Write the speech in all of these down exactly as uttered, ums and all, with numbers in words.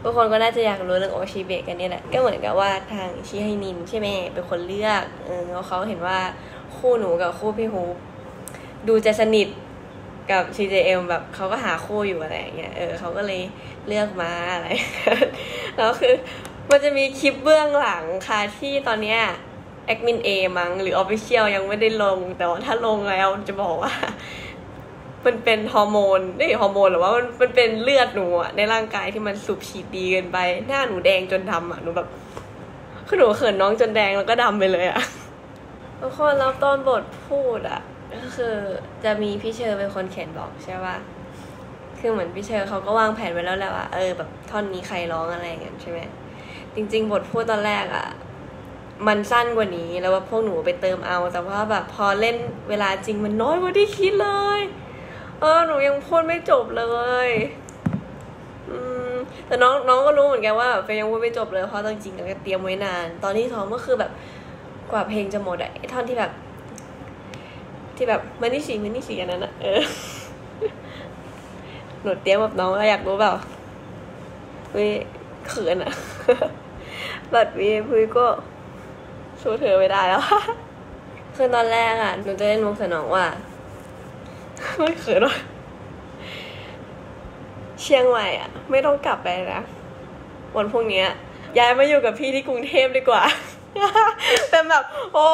ทุกคนก็น่าจะอยากรู้เรื่องโอชิเบะกันนี่แหละก็เหมือนกับว่าทางชิไฮนินใช่ไหมเป็นคนเลือกเออแล้วเขาเห็นว่าคู่หนูกับคู่พี่ฮูดูจะสนิทกับ ซี เจ เอ็ม แบบเขาก็หาคู่อยู่อะไรอย่างเงี้ยเออเขาก็เลยเลือกมาอะไรแล้วคือมันจะมีคลิปเบื้องหลังค่ะที่ตอนเนี้ยแอดมิน A มั้งหรือ Official ยังไม่ได้ลงแต่ว่าถ้าลงแล้วจะบอกว่ามันเป็นฮอร์โมนไม่ใช่ฮอร์โมนหรือว่ามันมันเป็นเลือดหนูอะในร่างกายที่มันสูบฉีดดีเกินไปหน้าหนูแดงจนดำอะหนูแบบคือหนูเขินน้องจนแดงแล้วก็ดำไปเลยอะทุกคนแล้วตอนบทพูดอะก็คือจะมีพี่เชอร์เป็นคนเขียนบอกใช่ป่ะคือเหมือนพี่เชอร์เขาก็วางแผนไว้แล้วแหละว่าเออแบบท่อนนี้ใครร้องอะไรอย่างเงี้ยใช่ไหมจริงๆบทพูดตอนแรกอะมันสั้นกว่านี้แล้วว่าพวกหนูไปเติมเอาแต่ว่าแบบพอเล่นเวลาจริงมันน้อยกว่าที่คิดเลยเออหนูยังพูดไม่จบเลยอืมแต่น้องน้องก็รู้เหมือนกันว่าเฟยยังพูดไม่จบเลยเพราะจริงๆก็เตรียมไว้นานตอนที่ซ้อมก็คือแบบกว่าเพลงจะหมดอะไอ้ท่อนที่แบบที่แบบมันนี่สีมันนี่สีอันนั้นอะเออหนูเตรียมแบบน้องอยากรู้เปล่าเฮ้ยเขินอะบัดวีพุ้ยก็สู้เธอไม่ได้แล้วคือตอนแรกอะหนูจะเล่นมุกใส่น้องว่าไม่เขินหรอกเชียงใหม่อะไม่ต้องกลับไปนะวันพรุ่งนี้ย้ายมาอยู่กับพี่ที่กรุงเทพดีกว่าเป็นแบบโอ้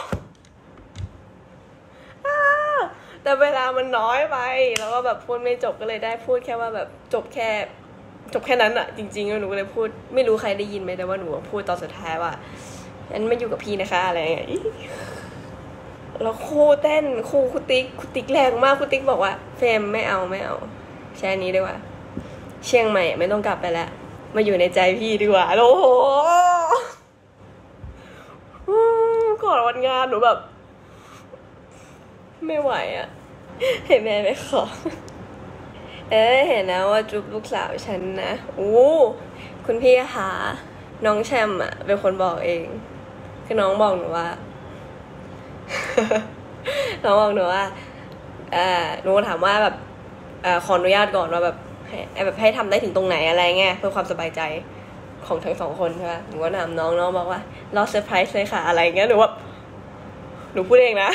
แต่เวลามันน้อยไปแล้วก็แบบพูดไม่จบก็เลยได้พูดแค่ว่าแบบจบแค่จบแค่นั้นอะจริงๆหนูก็เลยพูดไม่รู้ใครได้ยินไหมแต่ว่าหนูพูดตอนสุดท้ายว่าฉันไม่อยู่กับพี่นะคะอะไรอย่างเงี้ยแล้วครูเต้นครูครูติ๊กครูติ๊กแรงมากครูติ๊กบอกว่าเฟรมไม่เอาไม่เอาแค่นี้ดีกว่าเชียงใหม่ไม่ต้องกลับไปแล้วมาอยู่ในใจพี่ดีกว่าโอ้โหก่อนวันงานหนูแบบไม่ไหวอ่ะเห็นแม่ไปขอเอ๊ะเห็นนะว่าจุ๊บลูกสาวฉันนะโอ้คุณพี่คะน้องแชมอ่ะเป็นคนบอกเองคือน้องบอกหนูว่าน้องบอกหนูว่าอ่าหนูถามว่าแบบอ่าขออนุญาตก่อนว่าแบบให้แบบให้ทำได้ถึงตรงไหนอะไรเงี้ยเพื่อความสบายใจของทั้งสองคนใช่ป่ะหนูก็ถามน้องน้องบอกว่ารอเซอร์ไพรส์เลยค่ะอะไรเงี้ยหนูว่าหนูพูดเองนะ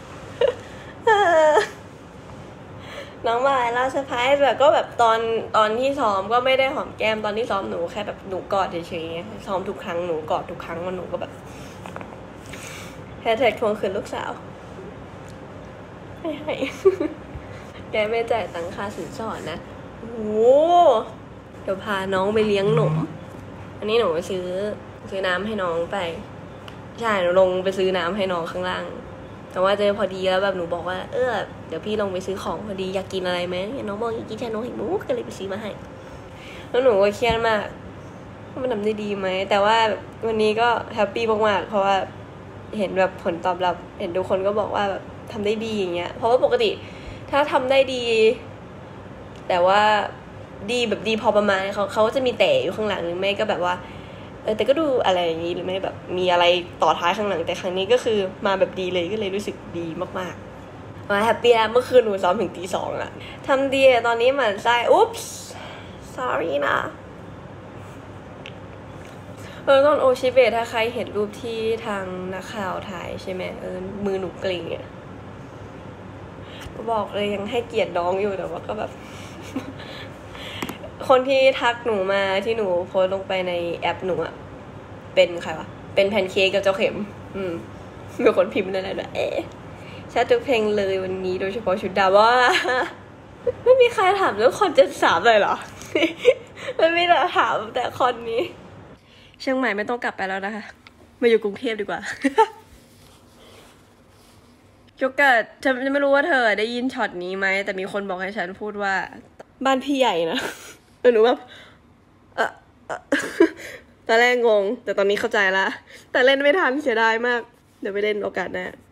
น้องบอกรอเซอร์ไพรส์แบบก็แบบตอนตอนที่ซ้อมก็ไม่ได้หอมแก้มตอนที่ซ้อมหนูแค่แบบหนูกอดเฉยๆซ้อมทุกครั้งหนูกอดทุกครั้งมันหนูก็แบบแฮชแท็กทวงคืนลูกสาวให้ให้แกไม่จ่ายตังค่าสินสอดนะโอ้เดี๋ยวพาน้องไปเลี้ยงหนมอันนี้หนูซื้อซื้อน้ำให้น้องไปใช่หนูลงไปซื้อน้ำให้น้องข้างล่างแต่ว่าเจอพอดีแล้วแบบหนูบอกว่าเออเดี๋ยวพี่ลงไปซื้อของพอดีอยากกินอะไรไหมน้องบอกอยากกินชานมไข่มุกก็เลยไปซื้อมาให้แล้วหนูก็เครียดมากมันทำได้ดีไหมแต่ว่าวันนี้ก็แฮปปี้มากๆเพราะว่าเห็นแบบผลตอบรับเห็นทุกคนก็บอกว่าแบบทำได้ดีอย่างเงี้ยเพราะว่าปกติถ้าทำได้ดีแต่ว่าดีแบบดีพอประมาณเขาเขาจะมีแต่อยู่ข้างหลังหรือไม่ก็แบบว่าเออแต่ก็ดูอะไรอย่างนี้หรือไม่แบบมีอะไรต่อท้ายข้างหลังแต่ครั้งนี้ก็คือมาแบบดีเลยก็เลยรู้สึกดีมากๆมาแฮปปี้แล้วเมื่อคืนหนูซ้อมถึงตีสองอะทำดีตอนนี้เหมือนไส้อุ๊บ sorry นะเออตอนโอชิเบะถ้าใครเห็นรูปที่ทางนักข่าวถ่ายใช่ไหมเออมือหนูเกร็งอะบอกเลยยังให้เกียรติน้องอยู่แต่ว่าก็แบบคนที่ทักหนูมาที่หนูโพสลงไปในแอปหนูอะเป็นใครวะเป็นแพนเค้กกับเจ้าเข็มอืมมีคนพิมพ์นั่นแหละเอ๊ะชาทุกเพลงเลยวันนี้โดยเฉพาะชุดดาว่าไม่มีใครถามเรื่องคอนเจนสามเลยเหรอไม่มีแต่ถามแต่คอนนี้เชียงใหม่ไม่ต้องกลับไปแล้วนะคะมาอยู่กรุงเทพดีกว่าโจเกิร์ตฉันไม่รู้ว่าเธอได้ยินช็อตนี้ไหมแต่มีคนบอกให้ฉันพูดว่าบ้านพี่ใหญ่นะหนูแบบเออตอนแรกงงแต่ตอนนี้เข้าใจละแต่เล่นไม่ทันเสียดายมากเดี๋ยวไปเล่นโอกาสหน้า